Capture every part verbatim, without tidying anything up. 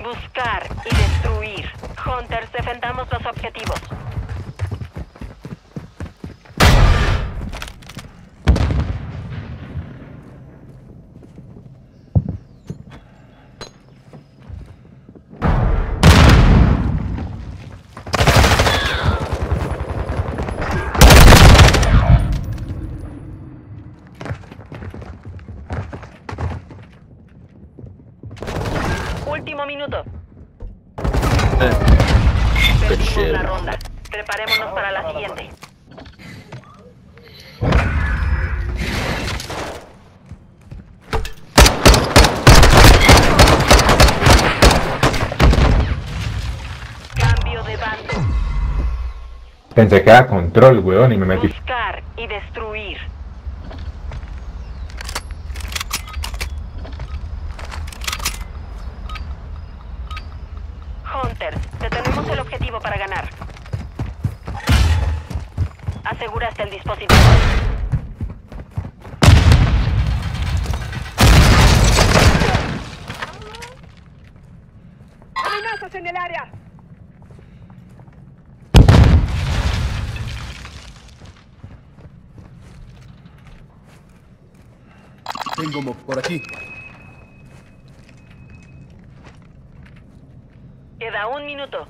Buscar y destruir. Hunters, defendamos los objetivos. Último minuto. Eh. Perdimos la ronda. Preparémonos para la siguiente. Cambio de bando. Pensé que era control, weón, y me metí. Buscar y destruir. Hunters, detenemos el objetivo para ganar. Aseguraste el dispositivo. ¡Amenazas en el área! Tengo mob por aquí. Queda un minuto.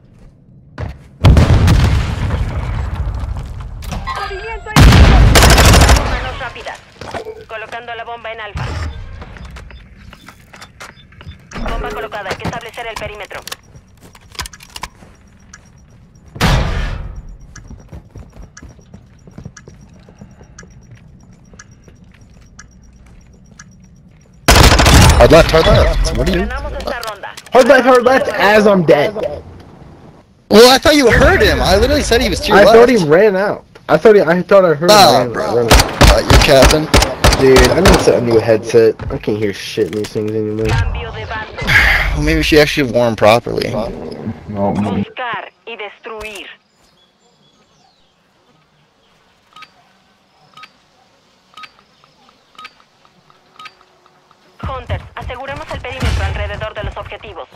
¡Movimiento en manos rápidas! Colocando la bomba en alfa. Bomba colocada, hay que establecer el perímetro. Hard left, hard left. What are you? Ganamos esta ronda. Hard left, hard left, as I'm dead. Well, I thought you heard him. I literally said he was to your I left. thought he ran out. I thought he, I thought I heard Nah, him. bro. Ran, ran. Uh, you're capping. Dude, I need to set a new headset. I can't hear shit in these things anymore. Cambio de bando. Well, maybe she actually wore him properly. No, no. Buscar y destruir. Hunters, aseguremos el perímetro alrededor de los objetivos.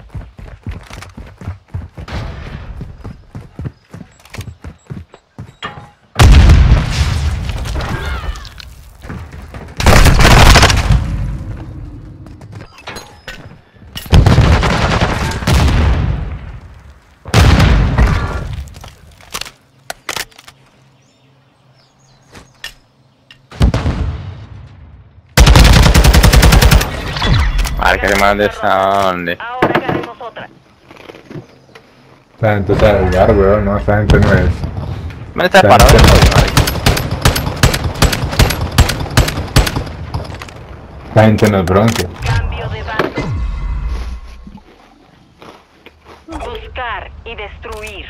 Marca que mande esa donde. Ahora haremos otra. Esta gente está del lugar, weón, no, esta gente no es. Me está Esta parado. gente no- Esta gente no es bronce. Cambio de bando. Buscar y destruir.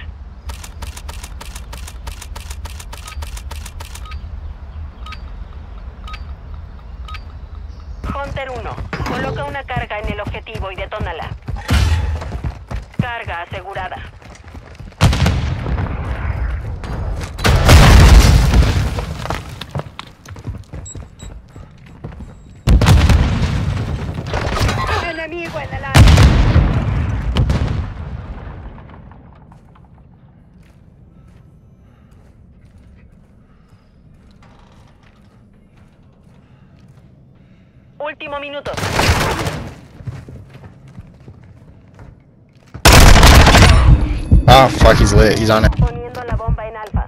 Hunter uno. Coloca una carga en el objetivo y detónala. Carga asegurada. Enemigo en el área. Último minuto. Oh, fuck, he's lit. He's on it. Poniendo la bomba en alfa.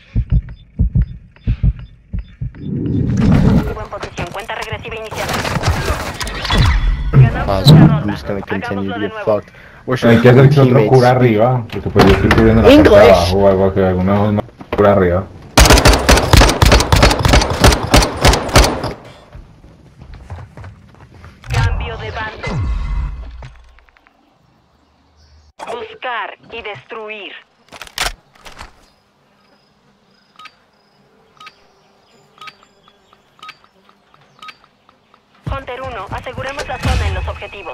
Objetivo en posición. Cuenta regresiva iniciada. Ganamos Pause. esta I'm ronda. just gonna continue Hagámoslo to de get nuevo. fucked. Where should Hay que hacer que otro teammates cura be? arriba, porque pues yo estoy cubriendo la parte English. de abajo o algo que alguna vez más cura arriba. Cambio de bando. Buscar y destruir. Hunter uno, aseguremos la zona en los objetivos.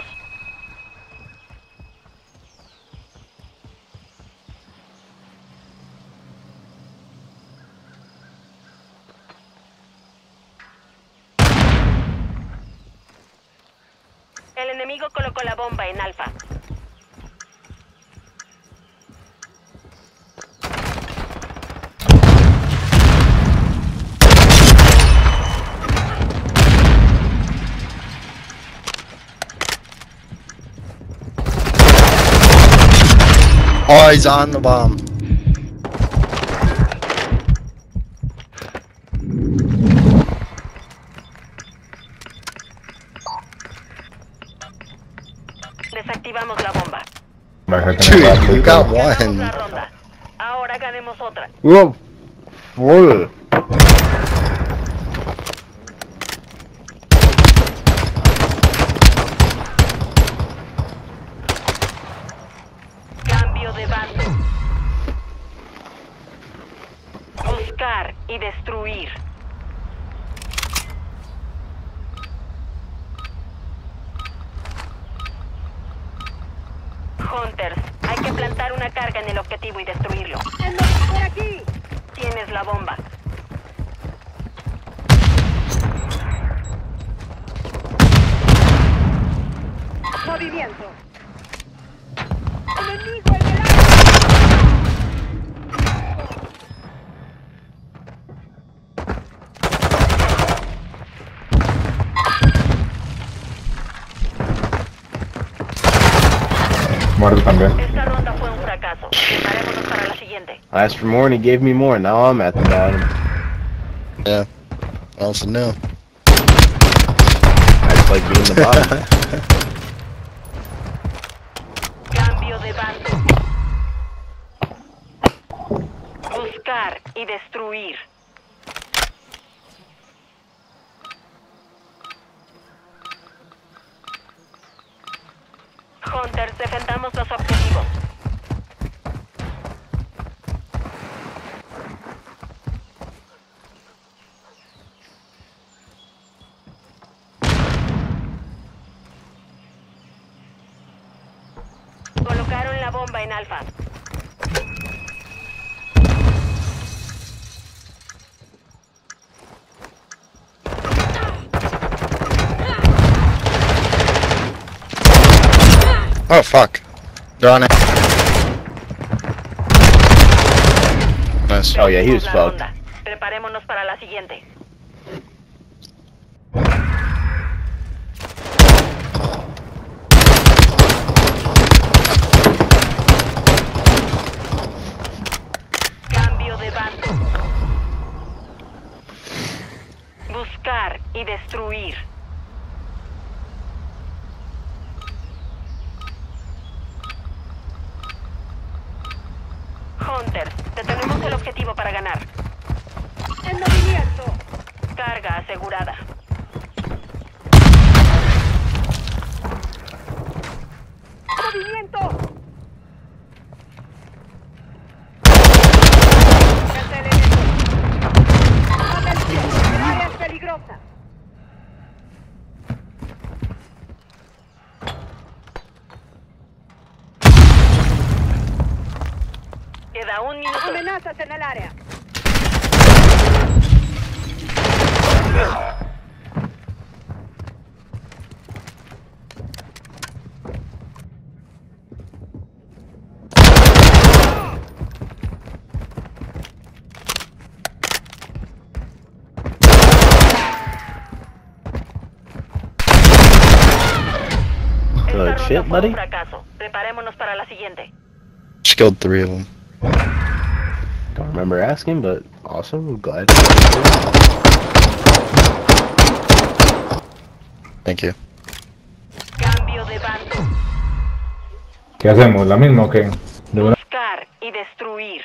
El enemigo colocó la bomba en Alfa. Oh, he's on the bomb. Desactivamos la bomba. Bájate Dude, en el you barco. got Ganamos one. la ronda. Ahora ganemos otra. Whoa. Whoa. Cambio de bando. Buscar y destruir. Hunters, hay que plantar una carga en el objetivo y destruirlo. ¡Por aquí! Tienes la bomba. Movimiento. ¡Enemigo en el Muerto también. Esta ronda fue un fracaso. Preparémonos para la siguiente. I asked for more and he gave me more. Now I'm at the bottom. Yeah. I also knew. I just like being the bottom. Cambio de bando. Buscar y destruir. Hunters, defendamos los objetivos. Colocaron la bomba en Alfa. Oh, fuck. They're on it. Nice. Oh yeah, he was La fucked. ronda. Preparémonos para la siguiente. Cambio de bando. Buscar y destruir. Hunters, detenemos el objetivo para ganar. En movimiento. Carga asegurada. ¡Movimiento! ¡Atención! ¡El área es peligrosa! Queda un minuto. Amenazas en el área. Good Esta shit, ronda fue buddy. un fracaso. Preparémonos para la siguiente. Just killed three of them. Don't remember asking, but awesome. I'm glad. Thank you. Cambio de bando. ¿Qué hacemos? ¿La misma o qué? De una... Buscar y destruir.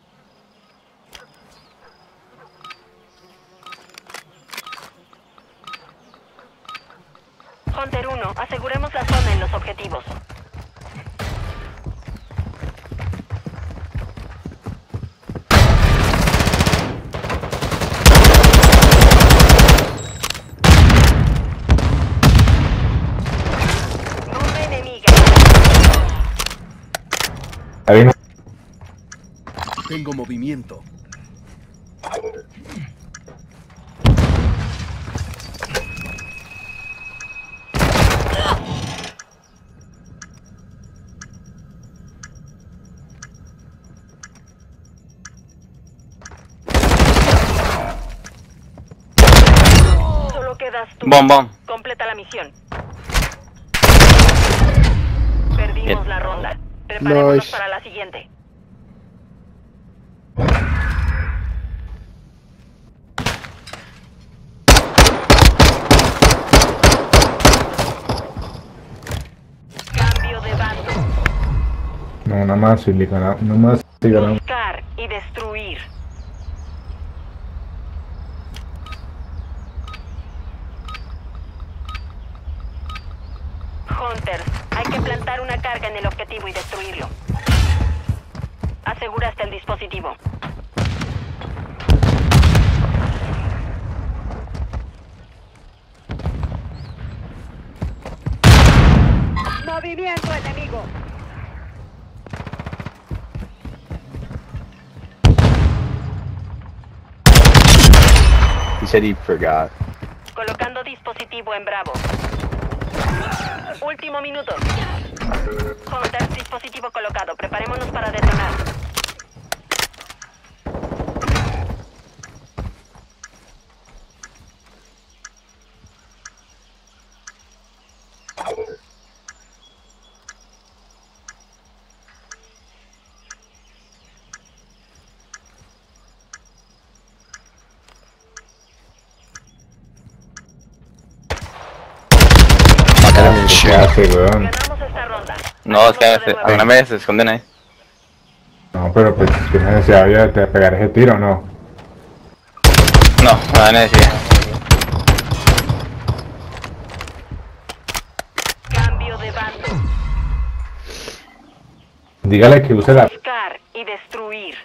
Hunter uno, aseguremos la zona en los objetivos. Bomba enemiga. Ahí viene. Tengo movimiento. Quedas tú. Bom, bom. Completa la misión. Perdimos Bien. la ronda. Preparémonos Nice. para la siguiente. Cambio de bando. No, nada más silicona, nada más silicona. Buscar y destruir. Hunters, hay que plantar una carga en el objetivo y destruirlo. Aseguraste el dispositivo. Movimiento enemigo. He said he forgot. Colocando dispositivo en Bravo. Último minuto. Hunters, dispositivo colocado. Preparémonos para detonar. ¿Qué hace, weón? Ganamos esta ronda. No, es que Hagámoslo de se- nuevo. alguna vez se esconden ahí. No, pero pues, ¿qué necesidad había de pegar ese tiro o no? No, no hay necesidad. Cambio de bando. Dígale que use la... Buscar y destruir.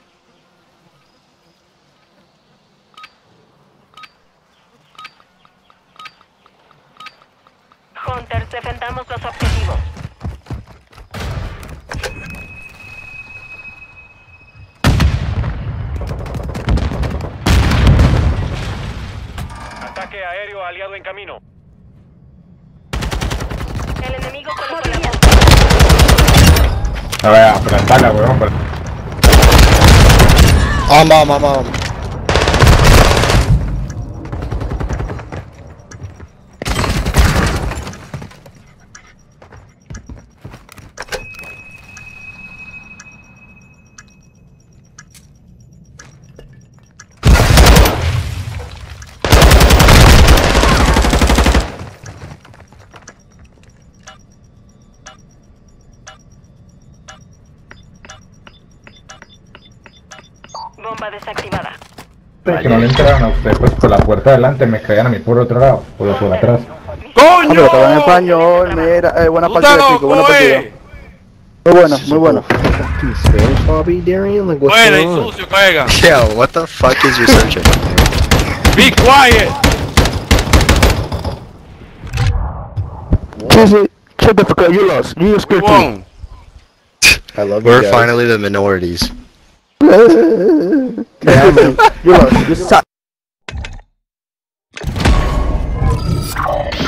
Hunters, defendamos los objetivos. Ataque aéreo aliado en camino. El enemigo colocó la A ver, plantarla, weón. pla- I'm bomb, I'm bomb. bomba desactivada. Que no le entraron a usted, pues por la puerta de adelante me caían a mí por otro lado, por, por atrás. Ah, pero te hablan en español, mira, eh, buena ¡Puta partida, chico, buena loco, partida. eh! Muy bueno, muy bueno. Fucking Spanish Bobby Darian? Like, what's Buena y going on? sucio, caiga. Yo, what the fuck is your searching? Be quiet. Shut the fuck up, you lost. You just We won. I love you We're guys. finally the minorities. Yeah, man. You lost. You suck.